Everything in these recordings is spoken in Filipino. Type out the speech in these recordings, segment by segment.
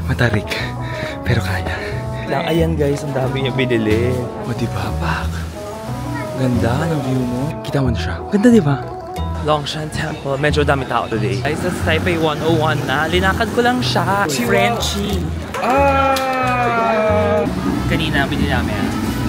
Matarik. Pero kaya. Ayan guys, ang dami niya binili. O diba, Pak? Ganda ng view mo. Kita mo na siya. Ganda diba? Longshan Temple. Medyo dami tao today. Guys, that's Taipei 101 na. Linakad ko lang siya. Frenchie. Kanina binili namin.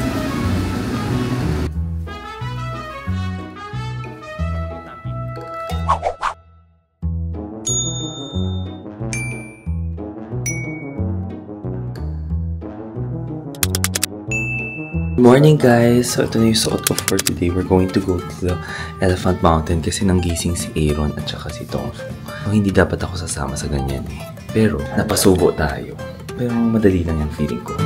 Morning guys! So ito na yung suot ko for today. We're going to go to the Elephant Mountain kasi nanggising si Aaron at saka si Tongfu. So, hindi dapat ako sasama sa ganyan eh. Pero napasubo tayo. Pero madali lang yung feeling ko.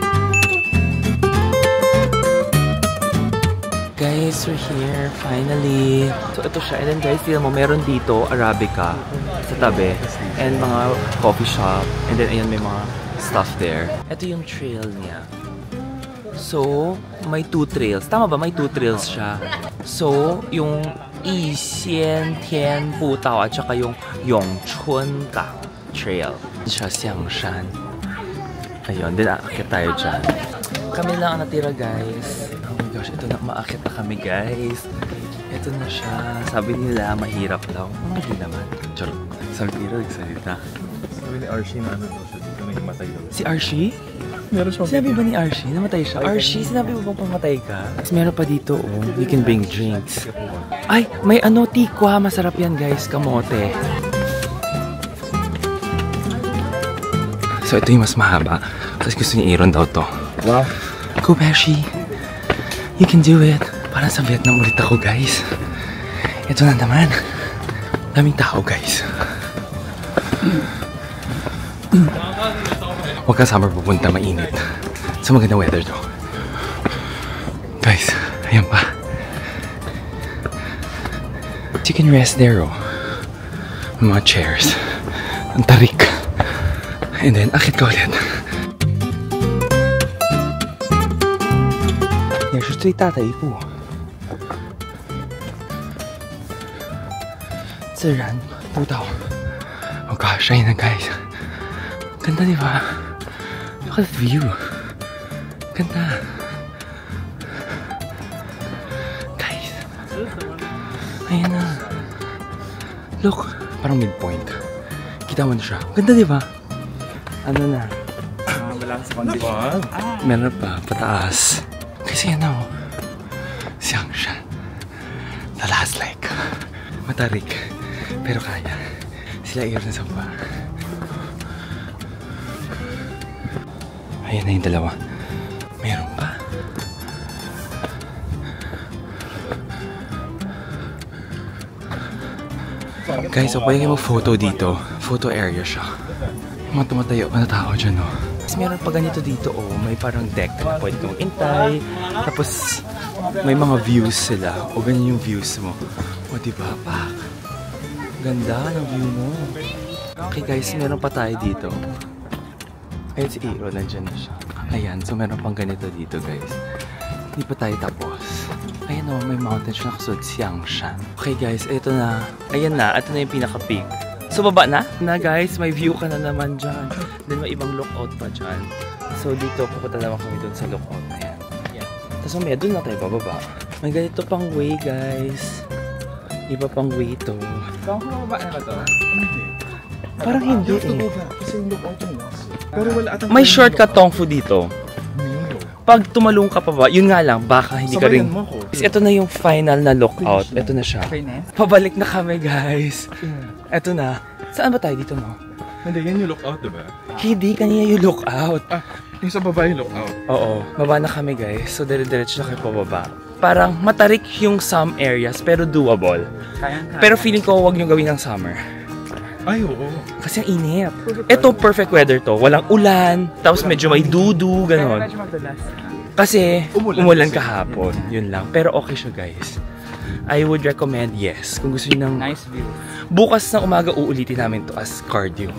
Guys, we're here finally. So ito siya. And then guys, tignan mo, meron dito Arabica sa tabi. And mga coffee shop. And then ayan, may mga stuff there. Ito yung trail niya. So, may 2 trails. Tama ba? May 2 trails siya. So, yung Yixian Tian Pu Tao at saka yung Yongchun Gang Trail. Siya Xiangshan. Ayun, din aakit tayo dyan. Kami lang ang natira guys. Oh my gosh, ito na, maakit na kami guys. Ito na siya. Sabi nila, mahirap daw. Hindi naman. Charot. Sabi nila, nagsalita. Sabi ni Archie na ano daw siya dito na himatay daw. Si Archie? Meron siya. Sinabi ba ni Archie? Namatay siya? Archie, sinabi mo bang pamatay ka? Tapos meron pa dito, oh. You can bring drinks. Ay, may ano, tikwa. Masarap yan, guys. Kamote. So, ito yung mas mahaba. Kasi gusto ni Aaron daw to. Wow. Go, Beshi. You can do it. Parang sa Vietnam ulit ako, guys. Ito na naman. Daming tao, guys. Huwag ka summer pupunta, mainit. Sa magandang weather to. Guys, ayan pa. You can rest there, oh. May mga chairs. Ang tarik. And then, akit ka ulit. 也是最大的一步。自然步道。Oh gosh, ayan na guys. Ganda diba? Look at the view. Ganda. Guys. Ayan na. Look. Parang midpoint. Kita mo na siya. Ganda diba? Ano na? Wala sa kondisyon. Meron pa. Pataas. Kasi yan o. Xiangshan. The last lake. Matarik. Pero kaya. Sila Aaron sa baba. Ayan na yung dalawa. Meron pa. Guys, so pwede kayo mag-photo dito. Photo area siya. Mga tumatayo pa na tao dyan, oh. Tapos meron pa ganito dito, oh. May parang deck na pwede kong intay. Tapos may mga views sila. O ganyan yung views mo. O diba, Pak? Ganda ng view mo. Okay guys, meron pa tayo dito. Ayun si Aaron, nandyan na siya. Ayan, so meron pang ganito dito guys. Hindi pa tayo tapos. Ayan o, may mountain siya nakasuot, Xiangshan. Okay guys, ito na. Ayan na, ito na yung pinaka-peak. So baba na guys, may view ka na naman dyan. Then may ibang lookout pa dyan. So dito, pupunta naman kami dun sa lookout na yan. Tapos mamaya, dun na tayo bababa. May ganito pang way guys. Iba pang way ito. Saan ko mababa na ba ito? Hindi. Parang hindi eh. Kasi yung lookout yun. Pero wala atang... May shortcut Tongfu dito. Pag tumalong ka pa ba, yun nga lang, baka hindi ka rin... Ito na yung final na lookout. Ito na siya. Pabalik na kami guys. Ito na. Saan ba tayo dito no? Hindi, yan yung lookout diba? Hindi, kanina yung lookout. Ah, yung sa baba yung lookout. Oo, baba na kami guys. So dire-diretso na kayo pababa. Parang matarik yung some areas pero doable. Pero feeling ko huwag nyo gawin ng summer. Ay, oo. Kasi ang init. Ito perfect weather to. Walang ulan. Tapos medyo may dudu, ganon. Kasi umulan kahapon. Yun lang. Pero okay siya guys. I would recommend yes. Kung gusto nyo ng nice view. Bukas ng umaga uulitin namin to as cardio.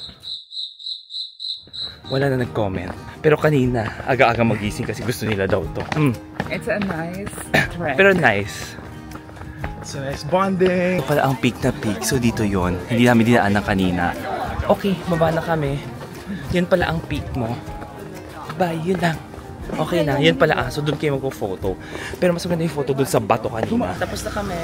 Wala na nag-comment. Pero kanina, aga-aga magising kasi gusto nila daw to. It's a nice trek. Pero nice. So nice bonding. Ito pala ang peak na peak. So dito yon. Hindi namin dinaanan kanina. Okay, baba na kami. Yun pala ang peak mo. Bye, yun lang. Okay na, yun pala. So doon kayo magpo-photo. Pero mas maganda yung photo doon sa bato kanina. Tapos na kami.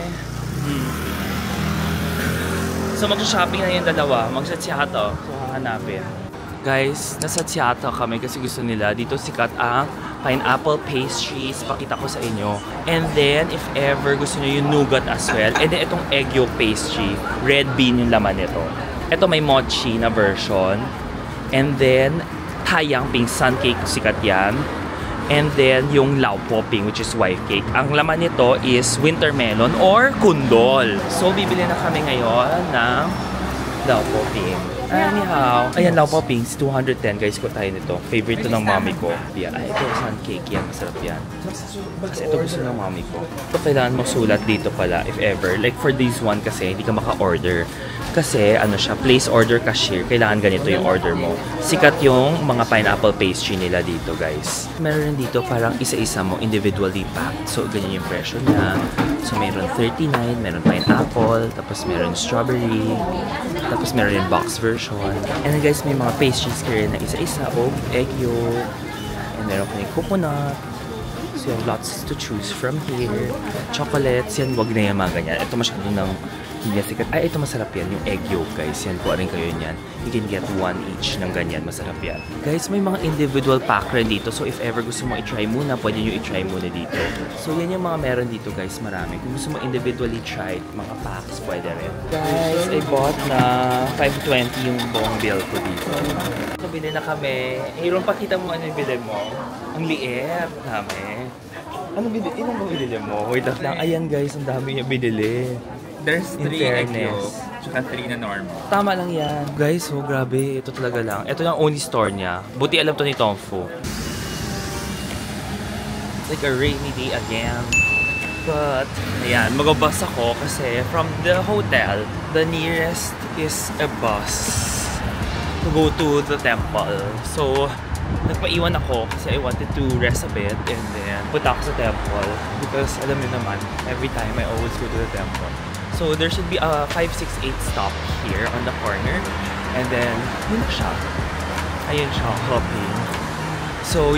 So mag-shopping na yung dalawa. Mag-Seattle. So hahanapin. Guys, nasa Seattle kami kasi gusto nila. Dito sikat ang pineapple pastries. Pakita ko sa inyo. And then, if ever gusto nyo yung nougat as well. And then, itong egg yolk pastry. Red bean yung laman nito. Ito may mochi na version. And then, Taiyang Ping sun cake. Sikat yan. And then, yung Lao Po Ping, which is white cake. Ang laman nito is winter melon or kundol. So, bibili na kami ngayon ng Lao Po Ping. Anyhow, ayan, Lao Po Ping, 210 guys ko tayo nito. Favorite to ng mommy ko. Yeah, ay, ito, sun cake yan. Masarap yan. Kasi ito gusto ng mommy ko. Ito kailangan mo sulat dito pala, if ever. Like for this one kasi, hindi ka maka-order. Kasi, ano siya, place order cashier. Kailangan ganito yung order mo. Sikat yung mga pineapple pastry nila dito, guys. Meron dito parang isa-isa mo, individually packed. So, ganyan yung presyo niya. So, meron 39, meron pineapple, tapos meron strawberry, tapos meron yung box version. And then, guys, may mga pastries kayo na isa-isa. Egg yolk, and meron ko yung coconut. So, you have lots to choose from here. Chocolates, yan, wag na yung mga ganyan. Ito masyado ng hindi sikat. Ay, ito masarap yan. Yung egg yolk, guys. Yan, kuha rin kayo yan. You can get one each ng ganyan. Masarap yan. Guys, may mga individual pack rin dito. So, if ever gusto mo i-try muna, pwede nyo i-try muna dito. So, yan yung mga meron dito, guys. Marami. Kung gusto mo individually try, mga packs, pwede rin. Guys, I bought na 520 yung buong bill ko dito. So, bili na kami. Hiron, pakita mo ano yung bili mo. Ang liit. Dami. Ano binili? Ilang ba binili mo? Wait lang. Ayan, guys. Ang dami niya binili. There's 3 egg yolk, tsaka 3 na normal. Tama lang yan. Guys, so grabe. Ito talaga lang. Ito yung only store niya. Buti alam to ni Tongfu. It's like a rainy day again. But, ayan, mag-bus ako kasi from the hotel, the nearest is a bus to go to the temple. So, nagpaiwan ako kasi I wanted to rest a bit and then punta ako sa temple because alam niyo naman, every time I always go to the temple. So there should be a 568 stop here on the corner and then yun na siya. Ayun siya, hopping. So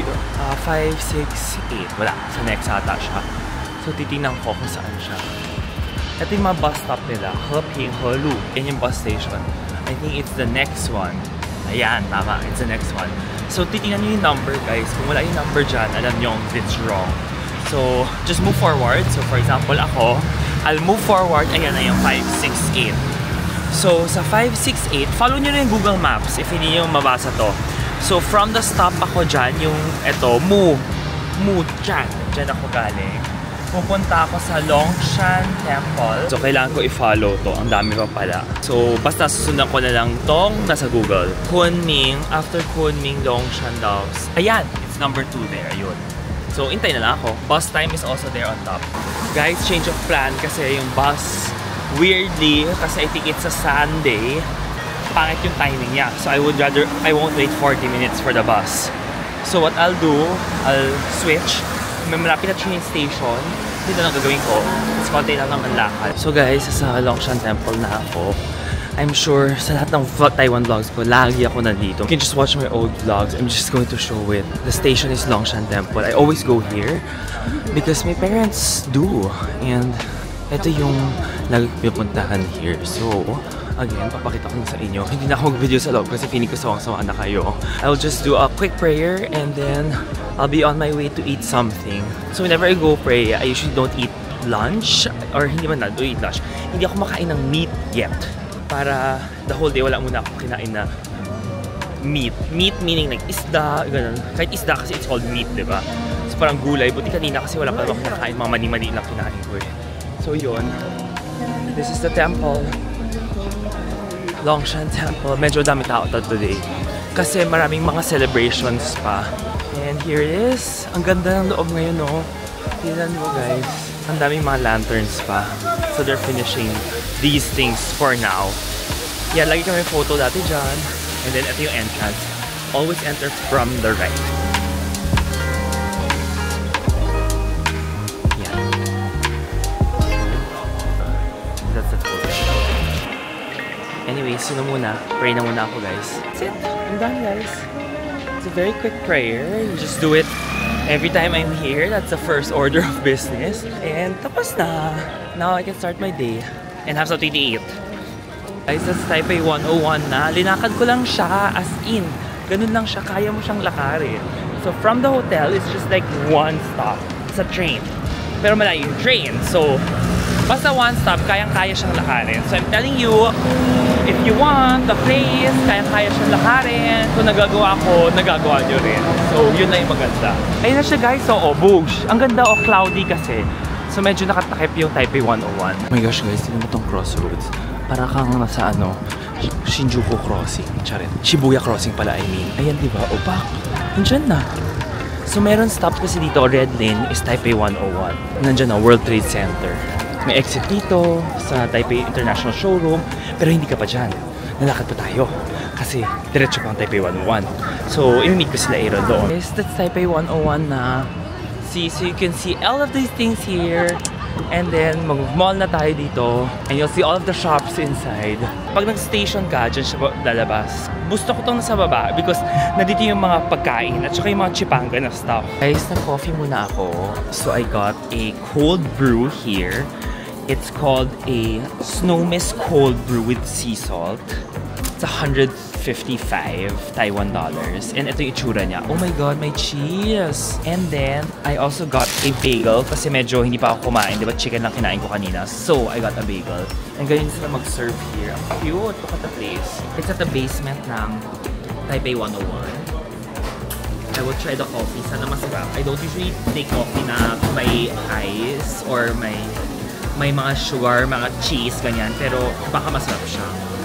568, wala, sa next ata siya. So titingnan ko kung saan siya. Ito yung mga bus stop nila, Heping Helu. Yan yung bus station. I think it's the next one. Ayan, tama, it's the next one. So titingnan nyo yung number, guys. Kung wala yung number dyan, alam nyo it's wrong. So just move forward. So for example, ako, I'll move forward. Ayan na yung 568. So sa 568, follow nyo na yung Google Maps if hindi nyo mabasa to. So from the stop ako dyan, yung eto, Mu dyan. Dyan ako galing. Pupunta ako sa Longshan Temple. So kailangan ko i-follow to. Ang dami pa pala. So basta susundan ko na lang tong nasa Google. Kunming, after Kunming, Longshan Daos. Ayan, it's number 2 there. Ayun. So intay na lang ako. Bus time is also there on top. Guys, change of plan kasi yung bus, weirdly, kasi I think it's a Sunday, pangit yung timing niya. So I won't wait 40 minutes for the bus. So what I'll do, I'll switch. May malapit na train station. Dito lang gagawin ko. It's konti lang naman lakad. So guys, sa Longshan Temple na ako. I'm sure sa lahat ng Taiwan vlogs ko, lagi ako nandito. You can just watch my old vlogs. I'm just going to show it. The station is Longshan Temple. I always go here because my parents do. And ito yung nagpipuntahan here. So, again, papakita ko na sa inyo. Hindi na ako mag-video sa loob kasi feeling ko sawang-sawa na kayo. I'll just do a quick prayer and then I'll be on my way to eat something. So whenever I go pray, I usually don't eat lunch or hindi man do eat lunch. Hindi ako makain ng meat yet. Para the whole day wala muna ako kinain na meat. Meat meaning like isda, ganun. Kahit isda kasi it's called meat, diba? So parang gulay. Buti kanina kasi wala pa akong kinakain. Mga mani-mani lang kinain ko eh. So yun. This is the temple. Longshan Temple. Medyo dami tao today. Kasi maraming mga celebrations pa. And here it is. Ang ganda ng loob ngayon, no? Tignan mo, guys. Ang daming mga lanterns pa. So they're finishing these things for now. Yeah, lagi kami photo dati dyan. And then ito yung entrance. Always enter from the right. Yeah. That's the photo. Anyways, yun na muna. Pray na muna ako, guys. That's it. I'm done, guys. It's a very quick prayer. You just do it every time I'm here. That's the first order of business. And tapos na. Now I can start my day and have something to eat. Guys, that's Taipei 101 na. Linakad ko lang siya as in. Ganun lang siya. Kaya mo siyang lakarin. So from the hotel, it's just like one stop. It's a train. Pero malayo yung train. So basta one stop, kayang-kaya siyang lakarin. So I'm telling you, if you want the place, kayang-kaya siyang lakarin. Kung nagagawa ko, nagagawa nyo rin. So yun na yung maganda. Ayun na siya guys. So Boosh. Ang ganda cloudy kasi. So medyo nakatakip yung Taipei 101. Oh my gosh guys, tignan mo tong crossroads. Para kang nasa Shinjuku Crossing. Charit. Shibuya Crossing pala, I mean. Ayan, diba? Opa, nandyan na. So, meron stop kasi dito. Red Lane is Taipei 101. Nandyan na, World Trade Center. May exit dito sa Taipei International Showroom. Pero hindi ka pa dyan. Nalakad pa tayo. Kasi, diretso pa ang Taipei 101. So, i-meet ko sila Aaron doon. Yes, that's Taipei 101 na. See, so you can see all of these things here. And then, mag-mall na tayo dito. And you'll see all of the shops inside. Pag nag-station ka, dyan siya lalabas. Gusto ko itong nasa baba because nandito yung mga pagkain at saka yung mga chipanga na stuff. Guys, nag-coffee muna ako. So, I got a cold brew here. It's called a Snow Mist Cold Brew with Sea Salt. It's 155 Taiwan dollars. And ito yung itsura niya. Oh my god, may cheese! And then, I also got a bagel kasi medyo hindi pa ako kumain. Diba chicken lang kinain ko kanina? So, I got a bagel. And ganyan sila mag-serve here. Ang cute! Look at the place. It's at the basement ng Taipei 101. I will try the coffee. Sana masarap. I don't usually take coffee na may ice or may mga sugar, mga cheese, ganyan. Pero baka masarap siya.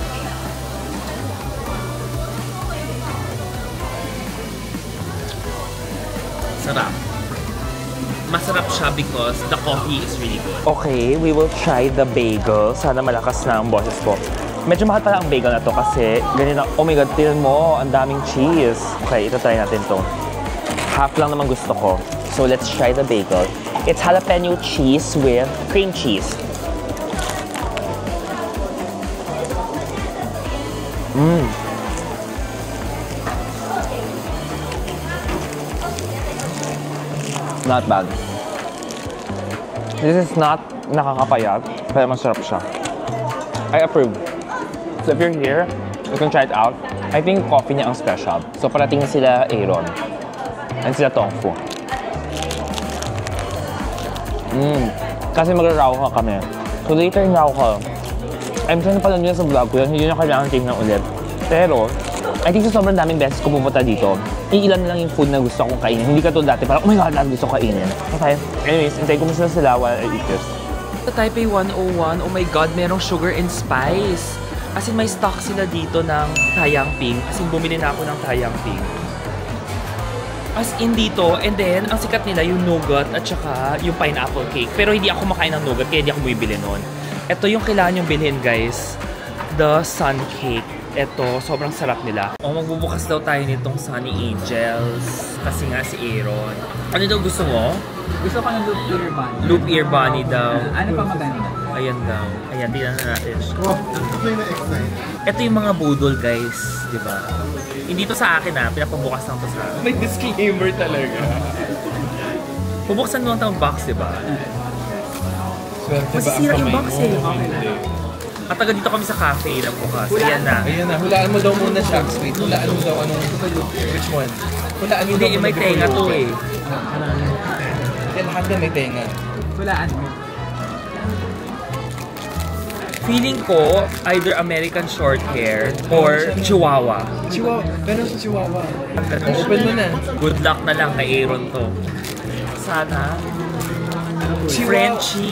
Sarap. Masarap siya because the coffee is really good. Okay, we will try the bagel. Sana malakas na ang boses ko. Medyo mahal pala ang bagel na to kasi ganyan na, oh my god, tingnan mo, ang daming cheese. Okay, ito try natin to. Half lang naman gusto ko. So let's try the bagel. It's jalapeno cheese with cream cheese. Not bad. This is not nakakapayat, pero masarap siya. I approve. So if you're here, you can try it out. I think coffee niya ang special. So parating sila Aaron. And sila Tofu. Kasi magra-rauha kami. So later in rauha, I'm trying to pala nyo sa vlog ko yan, hindi nyo kailangan tingnan ulit. Pero, I think sa sobrang daming beses ko pumunta dito, iilan na lang yung food na gusto kong kainin. Hindi ka to dati, parang, oh my god, gusto ko kainin. Okay, anyways, hintay ko muna sila while I eat this. Sa Taipei 101, oh my god, merong sugar and spice. As in, may stock sila dito ng Taiyangping. As in, bumili na ako ng Taiyangping. As in dito, and then, ang sikat nila yung nougat at saka yung pineapple cake. Pero hindi ako makain ng nougat, kaya hindi ako bumibili nun. Ito yung kailangan yung bilhin, guys. The sun cake. Ito, sobrang sarap nila. Oh, magbubukas daw tayo nitong Sunny Angels. Kasi nga si Aaron. Ano daw gusto mo? Gusto ko ng loop ear bunny. Loop ear bunny daw. Ano pa maganda? Ayan daw. Ayan, tingnan na natin. Ito yung mga budol, guys. Diba? Hindi to sa akin ha. Pinapabukas lang to sa akin. May disclaimer talaga. Pabuksan mo ang box, diba? Masisira yung box eh. At taga dito kami sa cafe na bukas. Ayan na. Ayan na. Hulaan mo daw muna siya. Wait, hulaan mo daw anong... Which one? Hulaan mo daw. Hindi, may tenga to eh. Yan, lahat na may tenga. Hulaan mo. Feeling ko, either American short hair or Chihuahua. Chihuahua. Pero sa Chihuahua. Open mo na. Good luck na lang kay Aaron to. Sana. Frenchie.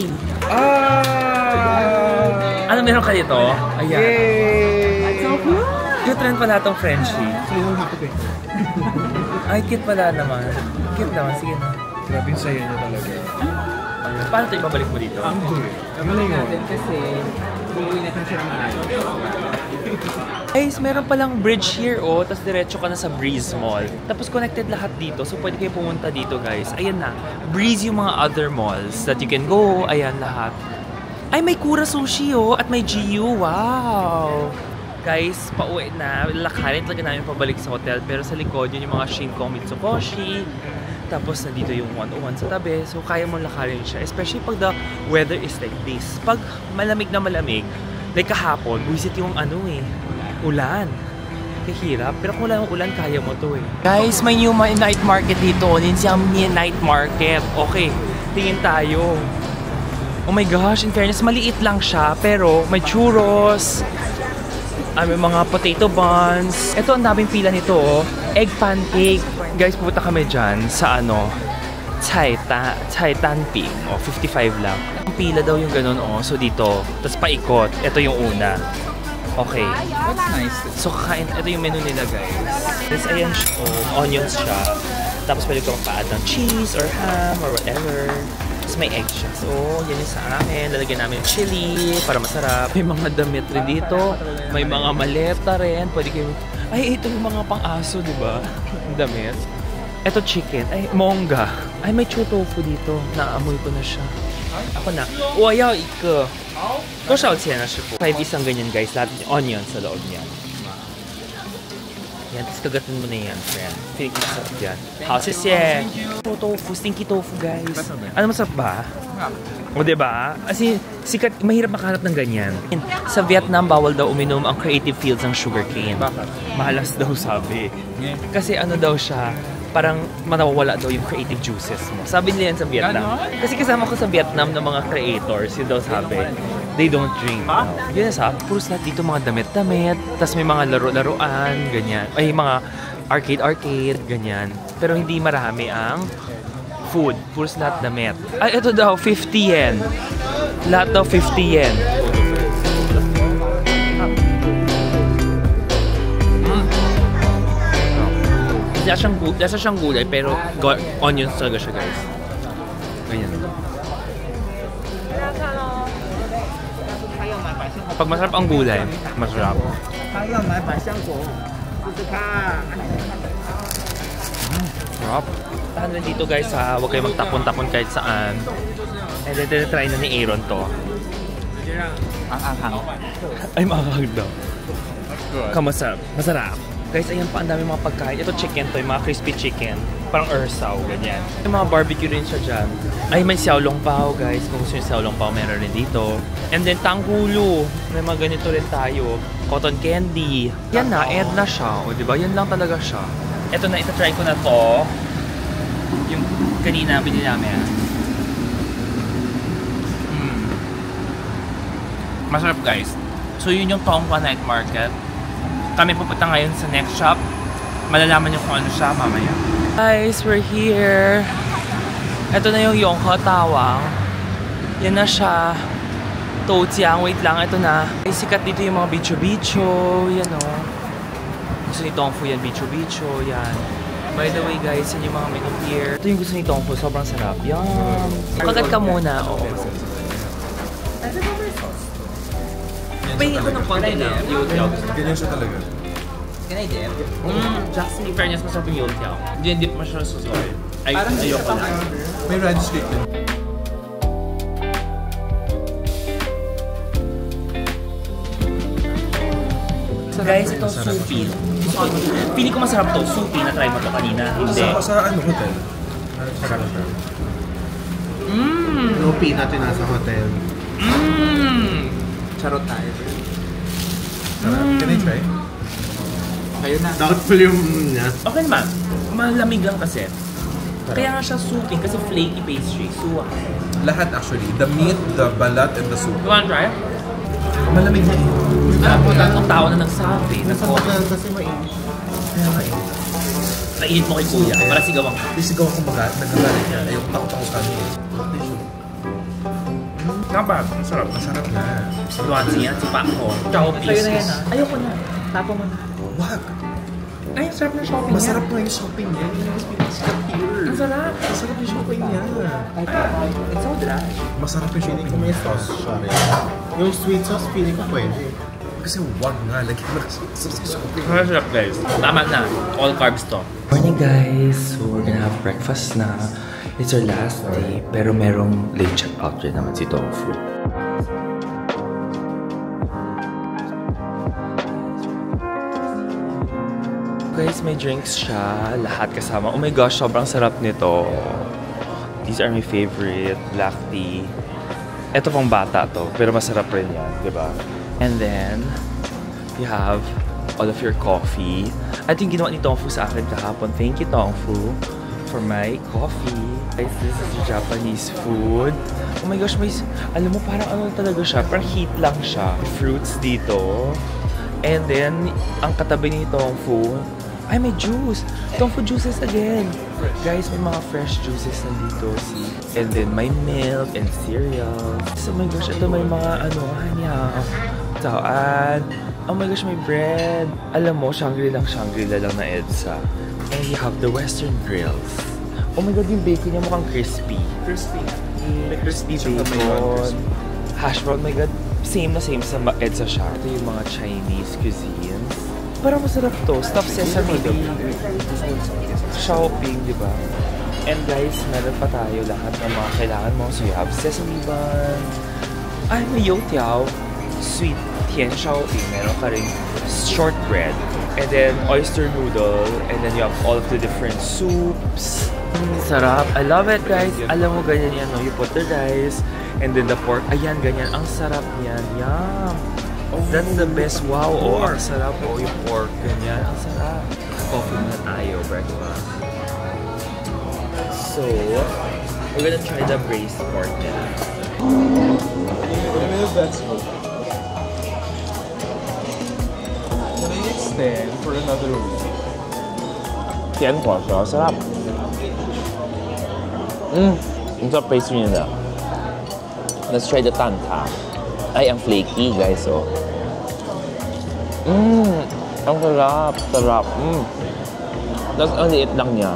Ano meron ka dito? Ayan. Yay! So cute! Cute rin pala itong Frenchie. So you don't have to pay. Ay, cute pala naman. Cute naman. Sige na. Grabe yung sayo niya talaga. Paano ito ibabalik mo dito? Galing natin kasi uuwi natin siya ng araw. Guys, meron palang bridge here oh, tapos diretso ka na sa Breeze Mall. Tapos connected lahat dito, so pwede kayo pumunta dito guys. Ayan na, Breeze yung mga other malls that you can go. Ayan lahat. Ay, may Kura Sushi oh, at may GU. Wow! Guys, pauwi na. Lakarin talaga namin pabalik sa hotel. Pero sa likod, yun yung mga Shinko Mitsukoshi. Tapos nandito yung 101 sa tabi. So kaya mo lakarin siya. Especially pag the weather is like this. Pag malamig na malamig, like kahapon, visit yung ulan. Kahirap. Pero kung wala yung ulan, kaya mo to eh. Guys, may new night market dito. Ninsiyang night market. Okay, tingin tayo. Oh my gosh, in fairness, maliit lang siya. Pero may churros. May mga potato buns. Ito, ang daming pila nito, oh. Egg pancake. Guys, pupunta kami dyan sa Cai Tan Ping. Oh, 55 lang. Ang pila daw yung ganun, oh. So dito, tapos paikot. Ito yung una. Okay. That's nice. So kakain, ito yung menu nila, guys. Tapos ayan siya, oh, onions siya. Tapos pwede ko magpa-add ng cheese or ham or whatever. Tapos may egg siya. So, yan yung sa amin. Lalagyan namin chili para masarap. May mga damit rin dito. May mga maleta rin. Pwede kayo... Ay, ito yung mga pang-aso, di ba? Damit. Ito chicken. Ay, mongga. Ay, may tofu dito. Naamoy ko na siya. Ako na. 我要一个. 多少钱啊, 师傅? 5 isang ganyan, guys. Lahat yung onion sa loob niya. Yan, tapos kagatin mo na yan, friend. Feeling ko masarap yan. How, sisye! Tofu, stinky tofu, guys. Ano, masarap ba? O, diba? Kasi, sikat, mahirap makahanap ng ganyan. Sa Vietnam, bawal daw uminom ang creative fields ng sugarcane. Bakit? Mahalas daw, sabi. Kasi ano daw siya, parang manawawala daw yung creative juices mo. Sabi nila yan sa Vietnam. Kasi kasama ko sa Vietnam ng mga creators, yun daw sabi. They don't drink. Yun sa, puros lahat dito mga damit-damit, tas may mga laro-laruan, ganyan. Ay, mga arcade-arcade, ganyan. Pero hindi marami ang food. Puros lahat damit. Ay, ito daw, 50 yen. Lahat daw 50 yen. Lasa siyang gulay, pero onions talaga siya, guys. Ganyan. Pag masarap ang gulay, masarap. Sarap. Tahan rin dito, guys, ha. Huwag kayo magtapon-tapon kahit saan. And then, try na ni Aaron to. Ang anghang. Ay, makakag daw. Kamasarap. Masarap. Guys, ayan pa, ang dami mga pagkain. Ito chicken to, yung mga crispy chicken. Parang ursaw, ganyan. May mga barbecue rin siya dyan. Ay, may xiaolong pao, guys. Kung gusto yung xiaolong pao, meron rin dito. And then, tanggulo. May mga ganito rin tayo. Cotton candy. Yan na, add na siya. O, diba? Yan lang talaga siya. Ito na, ita-try ko na to. Yung kanina, binili namin. Masarap, guys. So, yun yung Tongkwa Night Market. Kami pupunta ngayon sa next shop. Malalaman niyo kung ano siya mamaya. Guys, we're here. Ito na yung Yonghe Tawang. Yan na siya. Toujiang. Wait lang, ito na. Ay, sikat dito yung mga bicho-bicho. Yan o. Gusto ni Tongfu yan, bicho-bicho. Yan. By the way, guys, yan yung mga menu here. Ito yung gusto ni Tongfu. Sobrang sarap. Yan. Kagat ka muna. Oo. Pahingi ko ng konti na. Ganyan siya talaga. Can I dip? Just in fairness, masarap yung youtiao. Hindi dip mo siya sa soy. Ayoko na. May radish cake din. Guys, ito supi. Pili ko masarap to. Supi, na-try mo to kanina. Hindi. Sa ano hotel? Sarap siya. No peanut yung nasa hotel. Charot tayo. Can I try? Ayun na. Doubtful yung niya. Okay naman. Malamig lang kasi. Kaya nga siya supi kasi flaky pastry. Suwa. Lahat actually. The meat, the balat, and the soup. You wanna try? Malamig na eh. Alam mo, tatlong tao na nagsabi. Kasi mainit. Kaya mainit. Nainit mo kay kuya. Para sigawan ka. Isigaw ako nagagalit niya. Ayoko takot ako sa kanya. Kapag, masarap. Masarap na. Luansi yan, si Paco. Chow pieces. Ayoko na. Tapo mo na. Wag! Ay, sarap na shopping Masarap na yung shopping niya. Ang sarap. Masarap yung shopping niya. It's so dry. Masarap yung shopping niya. May sauce siya rin. Yung sweet sauce, feeling ko pwede. Kasi wag nga. Lagyan mo na sa shopping. Masarap, guys. Tama na. All carbs to. Morning, guys. So, we're gonna have breakfast na. It's our last day. Pero merong late check-out rin naman si Tongfu. guys, may drinks siya. Lahat kasama. Oh my gosh, sobrang sarap nito. These are my favorite. Black tea. Ito pang bata to, pero masarap rin yan, diba? And then, you have all of your coffee. At yung ginawa ni Tongfu sa akin kahapon. Thank you, Tongfu, for my coffee. Guys, this is Japanese food. Oh my gosh, may... Alam mo, parang ano talaga siya? Parang heat lang siya. Fruits dito. And then, ang katabi ni Tongfu, ay, may juice! Tongfu juices again! Guys, may mga fresh juices nandito. See? And then, may milk and cereal. Oh my gosh, ito may mga ano, tawaan. Oh my gosh, may bread. Alam mo, Shangri-La lang na EDSA. And you have the Western grills. Oh my god, yung bacon niya mukhang crispy. Crispy. May crispy bacon. Hash brown, oh my god. Same na same sa EDSA siya. Ito yung mga Chinese cuisines. Parang masarap to. Stuffed sesame. Shopping, di ba? And guys, meron pa tayo lahat ng mga kailangan mo. So you have sesame bun. Ay, may youtiao. Sweet tian shopping. Meron ka rin shortbread. And then oyster noodle. And then you have all of the different soups. Sarap. I love it, guys. Alam mo, ganyan yan, no? You put the rice. And then the pork. Ayan, ganyan. Ang sarap niyan. Yum! Oh, that's the best. Wow, oh, ang sarap. Oh, yung pork. Ganyan. Ang sarap. Coffee na tayo, breakfast. So, we're gonna try the braised pork nila. Can I extend for another week? Tiyan ko siya. Sarap. Ang sarap pastry nila. Let's try the tanta. Ay, ang flaky, guys, oh. Ang sarap. Sarap. Tapos, ang liit lang niya.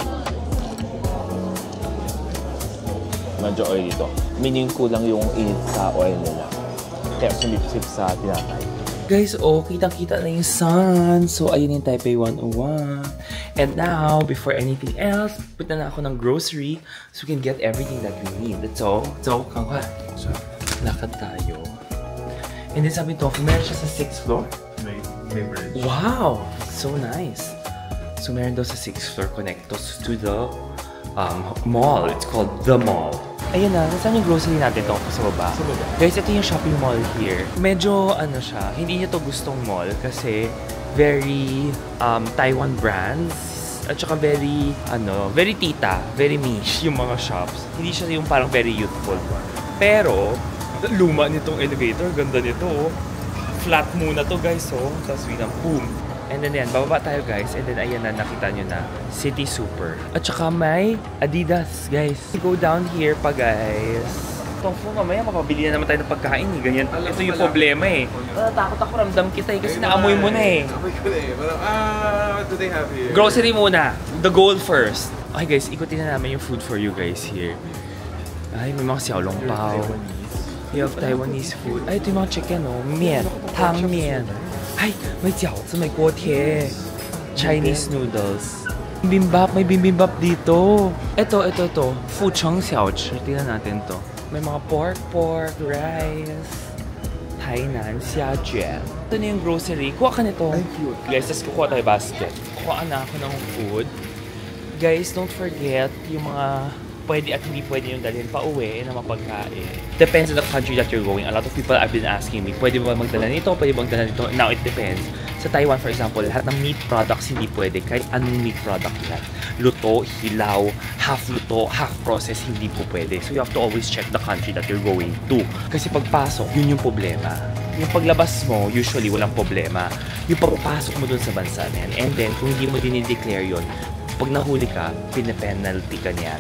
Medyo oily dito. Meaning kulang yung init sa oil nila. Kaya sumipsip sa tinapay. Guys, oh, kitang-kita na yung sun. So, ayun yung Taipei 101. And now, before anything else, punta na ako ng grocery so we can get everything that we need. So, kangka. So, lakad tayo. And then sabi to, meron siya sa 6th floor. May bridge. Wow! So nice. So, meron daw sa 6th floor connectos to the mall. It's called The Mall. Ayun na, saan yung grocery natin ito sa baba? Sa baba. Guys, ito yung shopping mall here. Medyo, ano siya, hindi niya to gustong mall kasi very Taiwan brands. At saka very, very tita, very niche yung mga shops. Hindi siya yung parang very youthful. Pero, luma nitong elevator, ganda nito. Oh. Flat muna to, guys, oh. Tapos biglang boom. And then yan, bababa tayo, guys. And then ayan na, nakita nyo na, City Super. At saka may Adidas, guys. Go down here pa, guys. Tongfu, mamaya mapabili na naman tayo ng pagkain, eh. Ganyan. Ito yung problema, eh. Takot ako, ramdam kita, eh. Kasi naamoy mo na, eh. Amoy ko na, eh. What do they have here? Grocery muna. The goal first. Okay, guys, ikutin na namin yung food for you guys here. Ay, may mga xiaolong pao. You have Taiwanese food. Ay, ito yung mga chicken, oh. Mian. Tang mian. Ay, may jiaozi, may guotie. Chinese noodles. Bibimbap, may bibimbap dito. Ito. Fucheng xiaochi. Tingnan natin to. May mga pork, rice. Hainan, xiajuan. Ito na yung grocery. Kuha ka nito. Ay, cute. Guys, tas kukuha tayo basket. Kuha na ako ng food. Guys, don't forget yung mga pwede at hindi pwede yung dalhin pa uwi na mapagkain. Depends on the country that you're going. A lot of people have been asking me, pwede ba magdala nito? Pwede ba magdala nito? Now, it depends. Sa Taiwan, for example, lahat ng meat products hindi pwede. Kahit anong meat product yan. Luto, hilaw, half luto, half process, hindi po pwede. So, you have to always check the country that you're going to. Kasi pagpasok, yun yung problema. Yung paglabas mo, usually walang problema. Yung pagpasok mo dun sa bansa na yan. And then, kung hindi mo dinideclare yun, pag nahuli ka, pinapenalty ka niyan.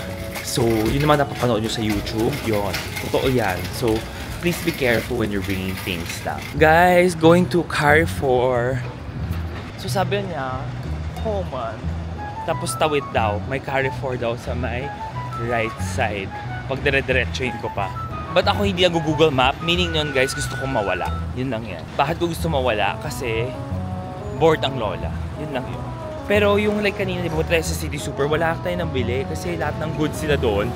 So, yun naman napapanood nyo sa YouTube. Yun. Totoo yan. So, please be careful when you're bringing things down. Guys, going to Carrefour. So, sabi niya, Homan. Tapos tawid daw. May Carrefour daw sa may right side. Pag dire-diretsuhin ko pa. But ako hindi nag-Google Map. Meaning nun, guys, gusto kong mawala. Yun lang yan. Bakit ko gusto mawala? Kasi bored ang lola. Yun lang yun. Pero yung like kanina, di ba, tayo sa City Super, wala tayo nang bili kasi lahat ng goods sila doon,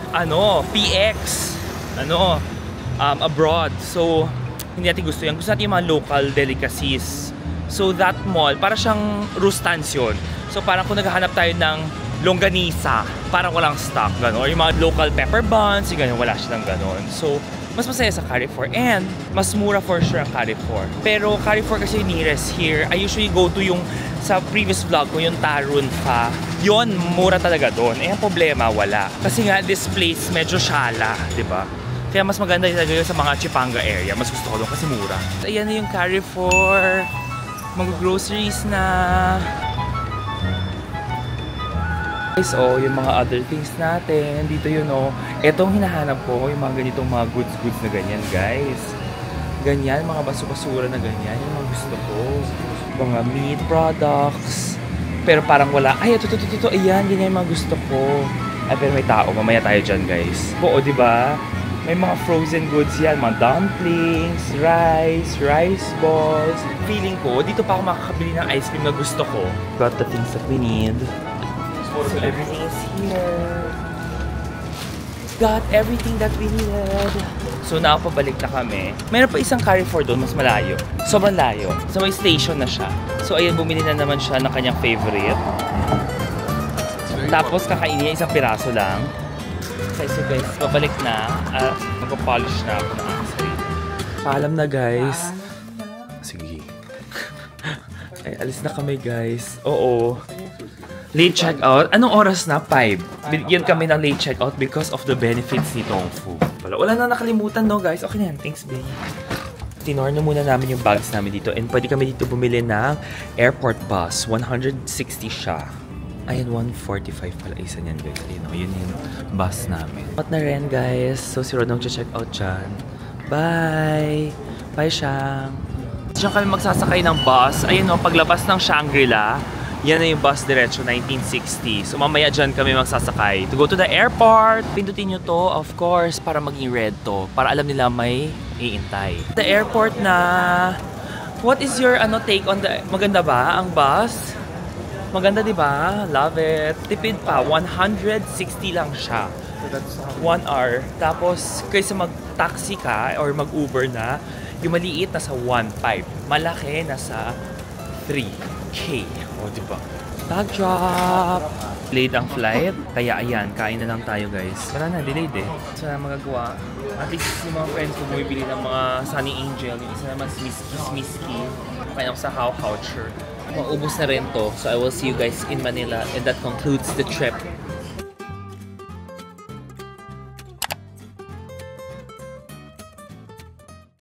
PX, abroad. So, hindi natin gusto yan. Gusto natin yung mga local delicacies. So that mall, para siyang Rustans yun. So parang kung naghahanap tayo ng longganisa, parang walang stock, gano'n. Or yung mga local pepper buns, yung gano'n, wala silang gano'n. So, mas masaya sa Carrefour. And, mas mura for sure ang Carrefour. Pero Carrefour kasi yung nearest here. I usually go to yung, sa previous vlog ko, yung Tarun pa. Yun, mura talaga doon. Eh, ang problema, wala. Kasi nga, this place, medyo shala, di ba? Kaya mas maganda yung talaga sa mga Chipanga area. Mas gusto ko doon kasi mura. So, ayan na yung Carrefour. Mag-groceries na. Guys, oh, yung mga other things natin. Dito yun, oh. Etong hinahanap ko, yung mga ganitong mga goods na ganyan, guys. Ganyan, mga basura na ganyan. Yung mga gusto ko. Mga meat products. Pero parang wala. Ay, ito. Ayan, ganyan yung mga gusto ko. Ay, pero may tao. Mamaya tayo dyan, guys. Oo, diba? May mga frozen goods yan. Mga dumplings, rice balls. Feeling ko, dito pa ako makakabili ng ice cream na gusto ko. Got the things that we need. So everything is here. Got everything that we needed. So now, pabalik na kami. Meron pa isang Carrefour doon, mas malayo. Sobrang layo. So may station na siya. So ayun, bumili na naman siya ng kanyang favorite. Tapos kakainin niya isang piraso lang. So guys, pabalik na. Magpa-polish na ako ng aking sarili. Paalam na guys. Sige. Ay, alis na kami guys. Oo. Late checkout. Anong oras na? 5. Bigyan kami ng late checkout because of the benefits ni Tofu. Wala na nakalimutan no guys. Okay na yan. Thanks babe. Tinor na muna namin yung bags namin dito. And pwede kami dito bumili ng airport bus. 160 siya. Ayan, 145 pala isa niyan guys. Ayun o, yun yung bus namin. At na rin guys. So si Rod nag-check-out dyan. Bye! Bye Shang! Diyan kami magsasakay ng bus. Ayun o, paglabas ng Shangri-La. Yan na yung bus diretso, 1960. So mamaya dyan kami magsasakay to go to the airport. Pindutin nyo to, of course, para maging red to. Para alam nila may iintay. The airport na... What is your take on the... Maganda ba ang bus? Maganda diba? Love it. Tipid pa, 160 lang siya. 1 hour. Tapos, kaysa mag-taxi ka or mag-Uber na, yung maliit nasa 1.5. Malaki nasa 3K. O, diba? Tag drop! Delayed ang flight. Kaya ayan, kain na lang tayo guys. Wala na, delayed eh. So na magagawa. At least yung mga friends ko bumibili ng mga Sunny Angel. Yung isa naman Smisky. Kaya ako sa How Culture. Maubos na rin to. So I will see you guys in Manila. And that concludes the trip.